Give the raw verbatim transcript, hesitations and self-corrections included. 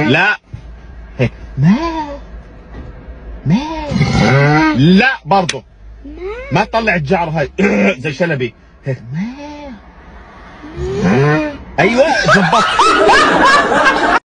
لا هيك ما ما لا برضه ما تطلع الجعر هاي زي شلبي هيك ما ايوه زبط